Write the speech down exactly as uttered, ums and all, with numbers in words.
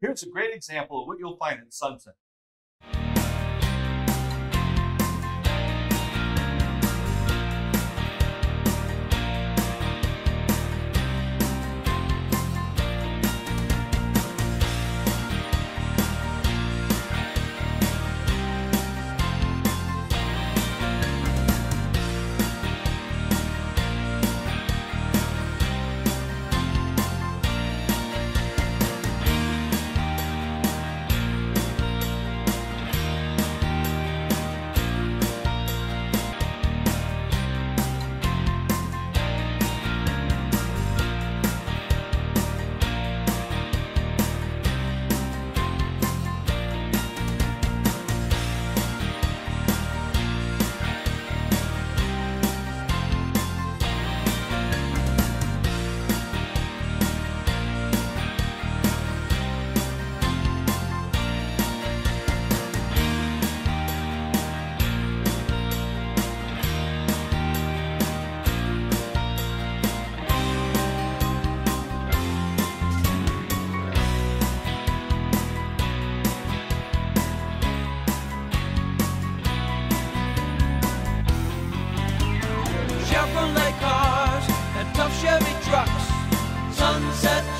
Here's a great example of what you'll find at sunset. Chevrolet cars and tough Chevy trucks, sunset